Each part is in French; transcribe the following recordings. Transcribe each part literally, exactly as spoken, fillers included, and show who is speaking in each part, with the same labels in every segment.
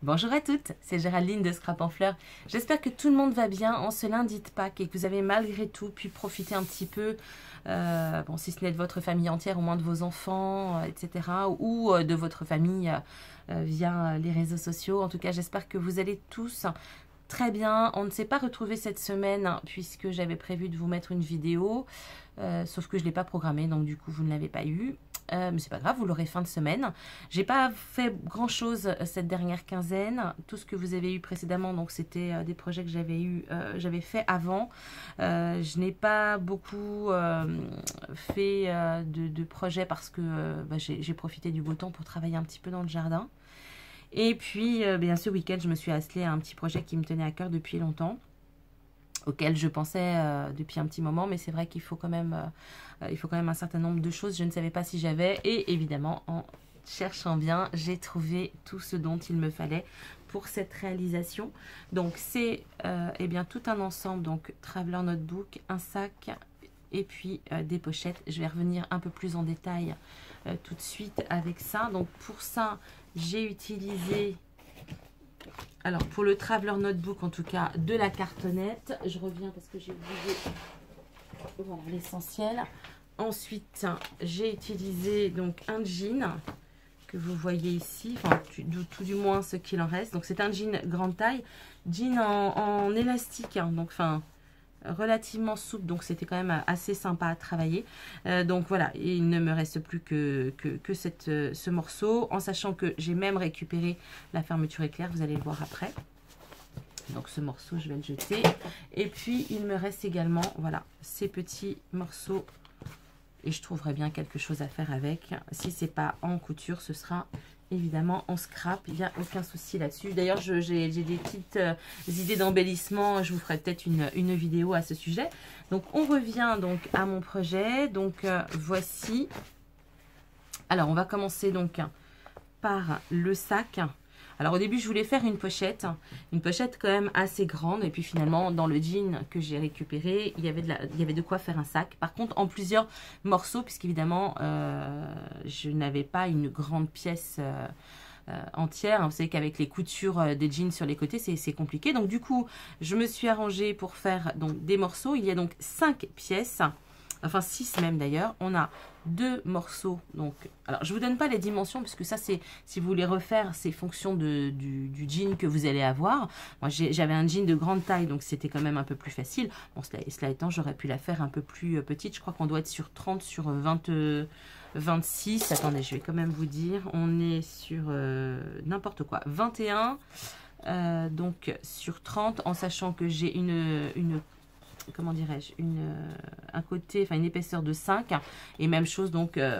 Speaker 1: Bonjour à toutes, c'est Géraldine de Scrap en Fleurs. J'espère que tout le monde va bien en ce lundi de Pâques et que vous avez malgré tout pu profiter un petit peu, euh, bon, si ce n'est de votre famille entière, au moins de vos enfants, euh, et cetera, ou euh, de votre famille euh, via les réseaux sociaux. En tout cas, j'espère que vous allez tous très bien. On ne s'est pas retrouvé cette semaine hein, puisque j'avais prévu de vous mettre une vidéo, euh, sauf que je ne l'ai pas programmée, donc du coup, vous ne l'avez pas eu. Euh, mais c'est pas grave, vous l'aurez fin de semaine. J'ai pas fait grand chose cette dernière quinzaine. Tout ce que vous avez eu précédemment, donc c'était euh, des projets que j'avais eu, euh, j'avais fait avant. Euh, je n'ai pas beaucoup euh, fait euh, de, de projets parce que euh, bah, j'ai profité du beau temps pour travailler un petit peu dans le jardin. Et puis, euh, bien ce week-end, je me suis attelée à un petit projet qui me tenait à cœur depuis longtemps, auquel je pensais euh, depuis un petit moment, mais c'est vrai qu'il faut quand même euh, il faut quand même un certain nombre de choses. Je ne savais pas si j'avais, et évidemment en cherchant bien, j'ai trouvé tout ce dont il me fallait pour cette réalisation. Donc c'est euh, eh bien tout un ensemble, donc Traveler Notebook, un sac et puis euh, des pochettes. Je vais revenir un peu plus en détail euh, tout de suite avec ça. Donc pour ça, j'ai utilisé, alors pour le Traveler Notebook en tout cas, de la cartonnette. Je reviens parce que j'ai oublié, voilà, l'essentiel. Ensuite, j'ai utilisé donc un jean que vous voyez ici, enfin tout, tout du moins ce qu'il en reste. Donc c'est un jean grande taille, jean en, en élastique, hein, donc enfin relativement souple, donc c'était quand même assez sympa à travailler. Euh, donc voilà, il ne me reste plus que, que, que cette, ce morceau, en sachant que j'ai même récupéré la fermeture éclair, vous allez le voir après. Donc ce morceau, je vais le jeter. Et puis, il me reste également, voilà, ces petits morceaux. Et je trouverai bien quelque chose à faire avec. Si ce n'est pas en couture, ce sera évidemment en scrap. Il n'y a aucun souci là-dessus. D'ailleurs, j'ai des petites euh, idées d'embellissement. Je vous ferai peut-être une, une vidéo à ce sujet. Donc, on revient donc à mon projet. Donc, euh, voici. Alors, on va commencer donc par le sac. Alors au début je voulais faire une pochette, une pochette quand même assez grande, et puis finalement dans le jean que j'ai récupéré, il y avait de la, il y avait de quoi faire un sac. Par contre en plusieurs morceaux, puisqu'évidemment euh, je n'avais pas une grande pièce euh, euh, entière. Vous savez qu'avec les coutures des jeans sur les côtés c'est compliqué. Donc du coup je me suis arrangée pour faire donc des morceaux. Il y a donc cinq pièces. Enfin six même d'ailleurs. On a deux morceaux. Donc, alors je vous donne pas les dimensions puisque ça c'est, si vous voulez refaire, c'est fonction de, du, du jean que vous allez avoir. Moi j'avais un jean de grande taille, donc c'était quand même un peu plus facile. Bon, cela, cela étant, j'aurais pu la faire un peu plus petite. Je crois qu'on doit être sur trente, sur vingt, vingt-six. Attendez, je vais quand même vous dire. On est sur euh, n'importe quoi. vingt et un, euh, donc sur trente, en sachant que j'ai une, une comment dirais-je, une euh, un côté, enfin une épaisseur de cinq, et même chose donc euh,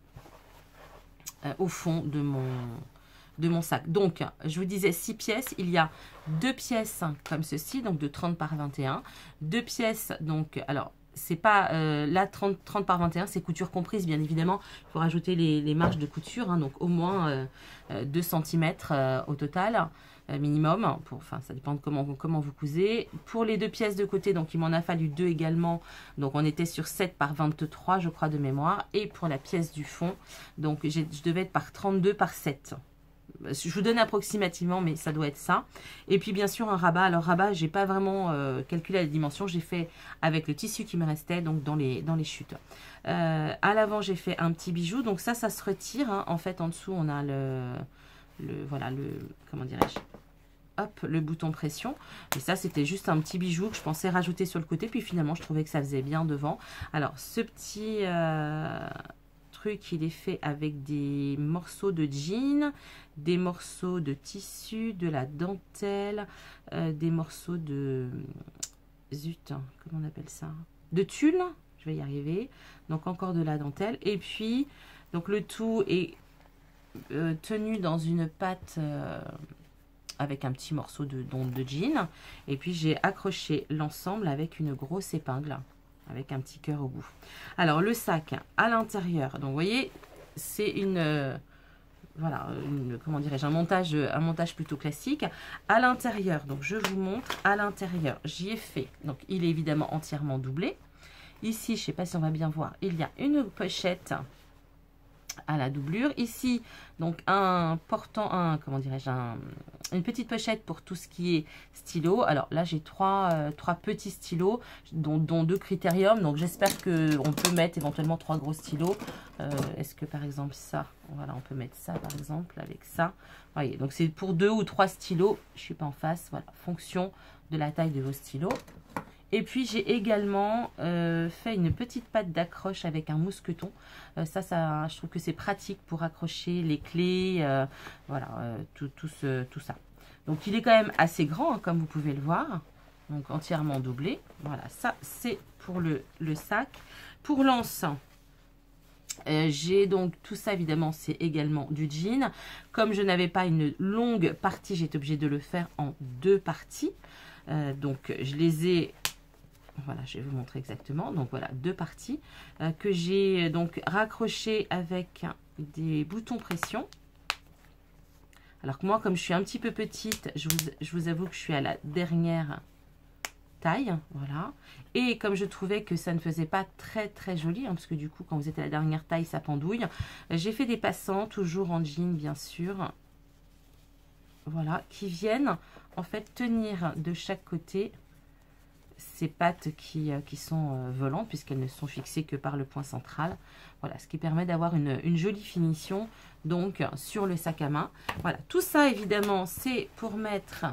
Speaker 1: euh, au fond de mon de mon sac. Donc je vous disais six pièces, il y a deux pièces comme ceci, donc de trente par vingt et un, deux pièces, donc alors c'est pas euh, là trente, trente par vingt et un, c'est couture comprise bien évidemment. Il faut rajouter les, les marges de couture, hein, donc au moins euh, deux centimètres euh, au total euh, minimum. Pour, enfin ça dépend de comment, comment vous cousez. Pour les deux pièces de côté, donc il m'en a fallu deux également, donc on était sur sept par vingt-trois je crois de mémoire. Et pour la pièce du fond, donc je devais être par trente-deux par sept. Je vous donne approximativement, mais ça doit être ça. Et puis bien sûr un rabat. Alors rabat, j'ai pas vraiment euh, calculé la dimension. J'ai fait avec le tissu qui me restait, donc dans les dans les chutes. Euh, à l'avant, j'ai fait un petit bijou. Donc ça, ça se retire. Hein. En fait, en dessous, on a le le voilà le comment dirais-je. Hop, le bouton pression. Et ça, c'était juste un petit bijou que je pensais rajouter sur le côté. Puis finalement, je trouvais que ça faisait bien devant. Alors ce petit euh, il est fait avec des morceaux de jean, des morceaux de tissu, de la dentelle, euh, des morceaux de zut, comment on appelle ça, de tulle, je vais y arriver. Donc encore de la dentelle, et puis donc le tout est euh, tenu dans une pâte euh, avec un petit morceau de, de jean, et puis j'ai accroché l'ensemble avec une grosse épingle avec un petit cœur au bout. Alors le sac à l'intérieur, donc vous voyez, c'est une euh, voilà, une, comment dirais-je, un montage, un montage plutôt classique. À l'intérieur, donc je vous montre, à l'intérieur, j'y ai fait, donc il est évidemment entièrement doublé. Ici, je ne sais pas si on va bien voir, il y a une pochette à la doublure. Ici, donc un portant, un, comment dirais-je, un, une petite pochette pour tout ce qui est stylo. Alors là, j'ai trois, euh, trois petits stylos, dont, dont deux critérium. Donc j'espère qu'on peut mettre éventuellement trois gros stylos. Euh, Est-ce que par exemple ça, voilà, on peut mettre ça par exemple avec ça. Vous voyez, donc c'est pour deux ou trois stylos. Je suis pas en face. Voilà, fonction de la taille de vos stylos. Et puis j'ai également euh, fait une petite patte d'accroche avec un mousqueton. Euh, ça, ça, je trouve que c'est pratique pour accrocher les clés, euh, voilà, euh, tout, tout, ce, tout ça. Donc il est quand même assez grand, hein, comme vous pouvez le voir. Donc entièrement doublé. Voilà, ça c'est pour le, le sac. Pour l'ensemble, euh, j'ai donc tout ça évidemment, c'est également du jean. Comme je n'avais pas une longue partie, j'ai été obligée de le faire en deux parties. Euh, donc je les ai... Voilà, je vais vous montrer exactement. Donc voilà, deux parties euh, que j'ai donc raccrochées avec des boutons pression. Alors que moi, comme je suis un petit peu petite, je vous, je vous avoue que je suis à la dernière taille. Voilà. Et comme je trouvais que ça ne faisait pas très très joli, hein, parce que du coup, quand vous êtes à la dernière taille, ça pendouille. J'ai fait des passants, toujours en jean, bien sûr. Voilà, qui viennent en fait tenir de chaque côté ces pattes qui, qui sont euh, volantes, puisqu'elles ne sont fixées que par le point central. Voilà, ce qui permet d'avoir une, une jolie finition donc sur le sac à main. Voilà, tout ça évidemment c'est pour mettre...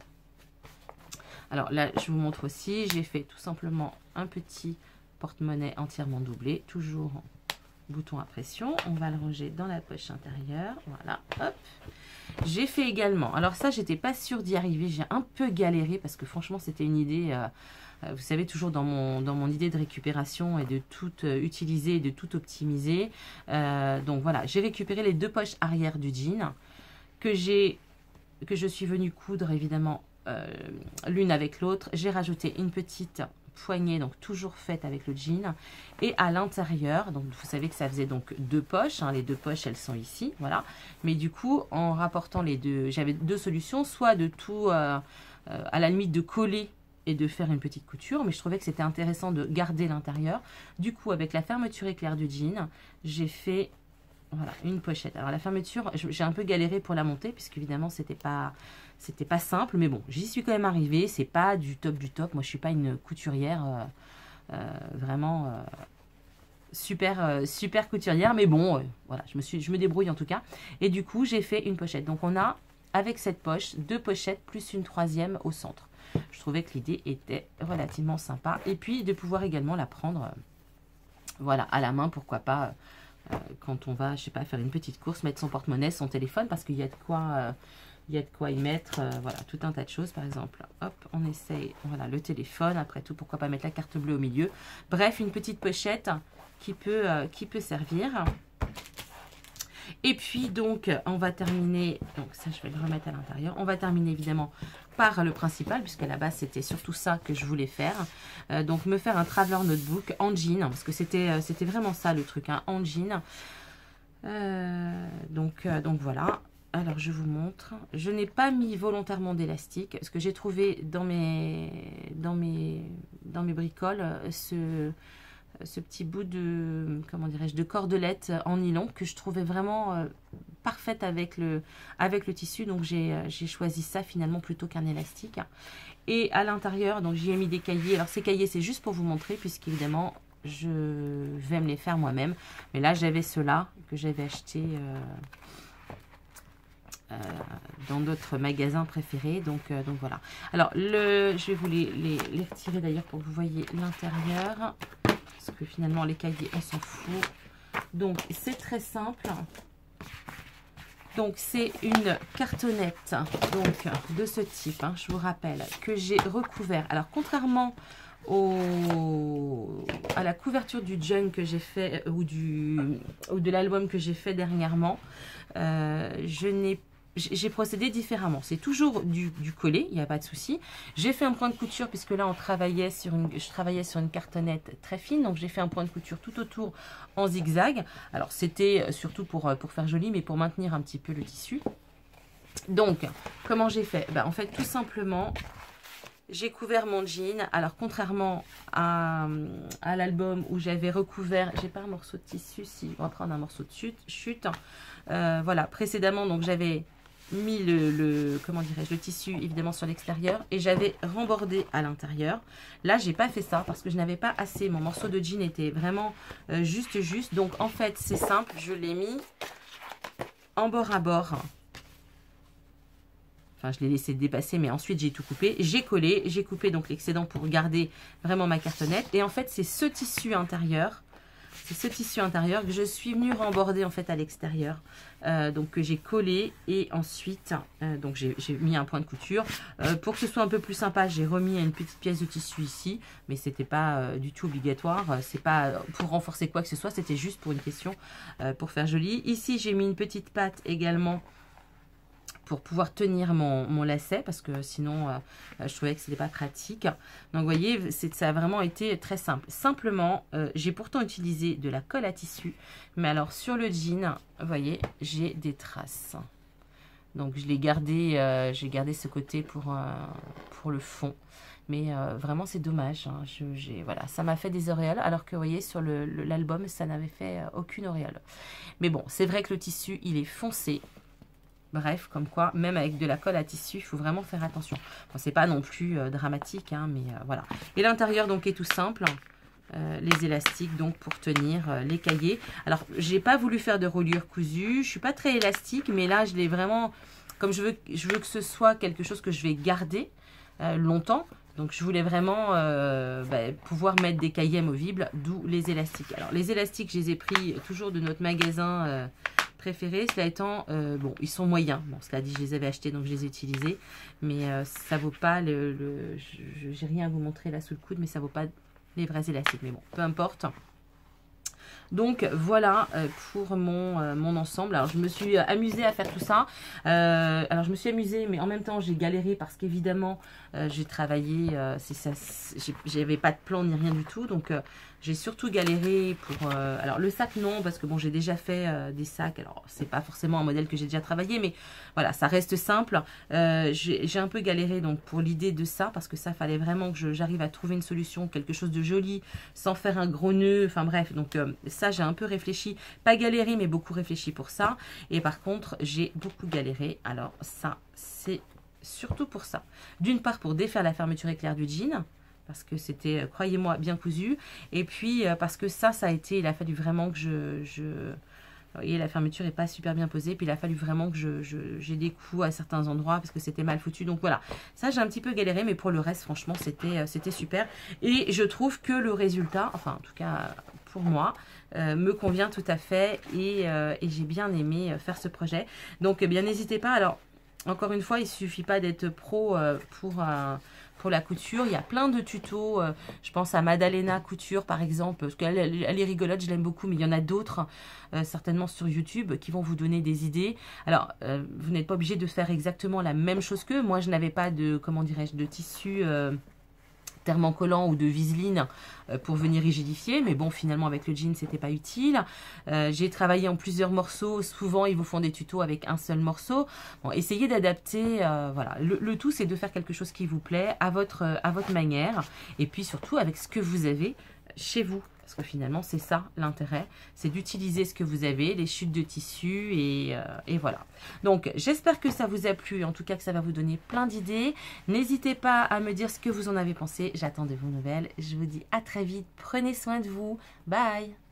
Speaker 1: Alors là, je vous montre aussi, j'ai fait tout simplement un petit porte-monnaie entièrement doublé, toujours bouton à pression. On va le ranger dans la poche intérieure. Voilà, hop. J'ai fait également, alors ça, j'étais pas sûre d'y arriver, j'ai un peu galéré parce que franchement, c'était une idée, euh, vous savez, toujours dans mon, dans mon idée de récupération et de tout euh, utiliser et de tout optimiser. Euh, donc voilà, j'ai récupéré les deux poches arrière du jean que j'ai, que je suis venue coudre évidemment euh, l'une avec l'autre. J'ai rajouté une petite poignée, donc toujours faite avec le jean, et à l'intérieur, donc vous savez que ça faisait donc deux poches, hein, les deux poches elles sont ici, voilà, mais du coup en rapportant les deux, j'avais deux solutions, soit de tout euh, euh, à la limite de coller et de faire une petite couture, mais je trouvais que c'était intéressant de garder l'intérieur. Du coup, avec la fermeture éclair du jean, j'ai fait voilà une pochette. Alors la fermeture, j'ai un peu galéré pour la monter puisque évidemment c'était pas c'était pas simple, mais bon, j'y suis quand même arrivée. C'est pas du top du top. Moi, je suis pas une couturière euh, euh, vraiment euh, super euh, super couturière, mais bon, euh, voilà, je me suis je me débrouille en tout cas. Et du coup, j'ai fait une pochette. Donc on a avec cette poche deux pochettes plus une troisième au centre. Je trouvais que l'idée était relativement sympa, et puis de pouvoir également la prendre euh, voilà à la main, pourquoi pas. Euh, quand on va, je sais pas, faire une petite course, mettre son porte-monnaie, son téléphone, parce qu'il y a de quoi, euh, il y a de quoi y mettre, euh, voilà, tout un tas de choses. Par exemple, hop, on essaye, voilà, le téléphone. Après tout, pourquoi pas mettre la carte bleue au milieu. Bref, une petite pochette qui peut, euh, qui peut servir. Et puis donc, on va terminer. Donc ça, je vais le remettre à l'intérieur. On va terminer évidemment par le principal, puisqu'à la base c'était surtout ça que je voulais faire. Euh, donc me faire un traveler notebook en jean, parce que c'était c'était vraiment ça le truc, hein, en jean. Euh, donc euh, donc voilà. Alors je vous montre. Je n'ai pas mis volontairement d'élastique, parce que j'ai trouvé dans mes dans mes dans mes bricoles ce ce petit bout de, comment dirais-je, de cordelette en nylon que je trouvais vraiment euh, parfaite avec le, avec le tissu. Donc j'ai euh, j'ai choisi ça finalement plutôt qu'un élastique. Et à l'intérieur, donc j'y ai mis des cahiers. Alors ces cahiers, c'est juste pour vous montrer, puisqu'évidemment, je vais me les faire moi-même. Mais là, j'avais ceux-là que j'avais acheté euh, euh, dans d'autres magasins préférés. Donc, euh, donc voilà. Alors, le, je vais vous les, les, les retirer d'ailleurs pour que vous voyez l'intérieur. Parce que finalement, les cahiers, on s'en fout. Donc, c'est très simple. Donc, c'est une cartonnette donc, de ce type, hein, je vous rappelle, que j'ai recouvert. Alors, contrairement au, à la couverture du Junk que j'ai fait, ou, du, ou de l'album que j'ai fait dernièrement, euh, je n'ai j'ai procédé différemment. C'est toujours du, du collé, il n'y a pas de souci. J'ai fait un point de couture, puisque là, on travaillait sur une, je travaillais sur une cartonnette très fine. Donc, j'ai fait un point de couture tout autour en zigzag. Alors, c'était surtout pour, pour faire joli, mais pour maintenir un petit peu le tissu. Donc, comment j'ai fait? Ben, en fait, tout simplement, j'ai couvert mon jean. Alors, contrairement à, à l'album où j'avais recouvert, j'ai pas un morceau de tissu, si on va prendre un morceau de chute. chute. Euh, voilà, précédemment, donc j'avais mis le, le comment dirais-je, le tissu évidemment sur l'extérieur et j'avais rembordé à l'intérieur. Là, j'ai pas fait ça parce que je n'avais pas assez. Mon morceau de jean était vraiment euh, juste, juste. Donc, en fait, c'est simple. Je l'ai mis en bord à bord. Enfin, je l'ai laissé dépasser, mais ensuite, j'ai tout coupé. J'ai collé, j'ai coupé donc l'excédent pour garder vraiment ma cartonnette. Et en fait, c'est ce tissu intérieur. C'est ce tissu intérieur que je suis venue remborder en fait à l'extérieur. Euh, donc que j'ai collé et ensuite, euh, donc j'ai mis un point de couture. Euh, pour que ce soit un peu plus sympa, j'ai remis une petite pièce de tissu ici. Mais c'était pas euh, du tout obligatoire. C'est pas pour renforcer quoi que ce soit. C'était juste pour une question, euh, pour faire joli. Ici, j'ai mis une petite patte également pour pouvoir tenir mon, mon lacet parce que sinon euh, je trouvais que ce n'était pas pratique. Donc vous voyez, ça a vraiment été très simple. Simplement, euh, j'ai pourtant utilisé de la colle à tissu, mais alors sur le jean, vous voyez, j'ai des traces. Donc je l'ai gardé, euh, j'ai gardé ce côté pour, euh, pour le fond. Mais euh, vraiment, c'est dommage. Hein. Je, voilà, ça m'a fait des auréoles, alors que vous voyez, sur l'album, ça n'avait fait euh, aucune auréole. Mais bon, c'est vrai que le tissu, il est foncé. Bref, comme quoi, même avec de la colle à tissu, il faut vraiment faire attention. Bon, c'est pas non plus euh, dramatique, hein, mais euh, voilà. Et l'intérieur, donc, est tout simple. Euh, les élastiques, donc, pour tenir euh, les cahiers. Alors, j'ai pas voulu faire de reliure cousue. Je suis pas très élastique, mais là, je l'ai vraiment... Comme je veux, je veux que ce soit quelque chose que je vais garder euh, longtemps. Donc, je voulais vraiment euh, bah, pouvoir mettre des cahiers amovibles, d'où les élastiques. Alors, les élastiques, je les ai pris toujours de notre magasin... Euh, préférés, cela étant, euh, bon, ils sont moyens. Bon, cela dit, je les avais achetés, donc je les ai utilisés. Mais euh, ça vaut pas le... le j'ai rien à vous montrer là sous le coude, mais ça vaut pas les vrais élastiques. Mais bon, peu importe. Donc voilà euh, pour mon, euh, mon ensemble. Alors je me suis amusée à faire tout ça. Euh, alors je me suis amusée, mais en même temps j'ai galéré parce qu'évidemment euh, j'ai travaillé, euh, j'avais pas de plan ni rien du tout. Donc euh, j'ai surtout galéré pour... Euh, alors le sac non, parce que bon j'ai déjà fait euh, des sacs. Alors c'est pas forcément un modèle que j'ai déjà travaillé, mais voilà, ça reste simple. Euh, j'ai un peu galéré donc pour l'idée de ça, parce que ça fallait vraiment que j'arrive à trouver une solution, quelque chose de joli, sans faire un gros nœud. Enfin bref, donc euh, ça j'ai un peu réfléchi, pas galéré mais beaucoup réfléchi pour ça. Et par contre j'ai beaucoup galéré. Alors ça c'est surtout pour ça. D'une part pour défaire la fermeture éclair du jean, parce que c'était, croyez-moi, bien cousu. Et puis euh, parce que ça, ça a été, il a fallu vraiment que je... je vous voyez, la fermeture n'est pas super bien posée. Puis il a fallu vraiment que je, je, j'ai des coups à certains endroits parce que c'était mal foutu. Donc voilà, ça j'ai un petit peu galéré. Mais pour le reste, franchement, c'était c'était super. Et je trouve que le résultat, enfin en tout cas pour moi, euh, me convient tout à fait. Et, euh, et j'ai bien aimé faire ce projet. Donc eh bien n'hésitez pas. Alors encore une fois, il ne suffit pas d'être pro euh, pour... Euh, pour la couture, il y a plein de tutos, euh, je pense à Madalena Couture par exemple, parce qu'elle elle, elle est rigolote, je l'aime beaucoup, mais il y en a d'autres, euh, certainement sur YouTube, qui vont vous donner des idées. Alors, euh, vous n'êtes pas obligé de faire exactement la même chose qu'eux. Moi, je n'avais pas de, comment dirais-je, de tissu... Euh, thermocollant ou de viseline pour venir rigidifier, mais bon finalement avec le jean c'était pas utile. Euh, j'ai travaillé en plusieurs morceaux, souvent ils vous font des tutos avec un seul morceau. Bon, essayez d'adapter, euh, voilà, le, le tout c'est de faire quelque chose qui vous plaît à votre, à votre manière et puis surtout avec ce que vous avez chez vous. Parce que finalement, c'est ça l'intérêt, c'est d'utiliser ce que vous avez, les chutes de tissu et, euh, et voilà. Donc, j'espère que ça vous a plu, en tout cas que ça va vous donner plein d'idées. N'hésitez pas à me dire ce que vous en avez pensé, j'attends de vos nouvelles. Je vous dis à très vite, prenez soin de vous, bye!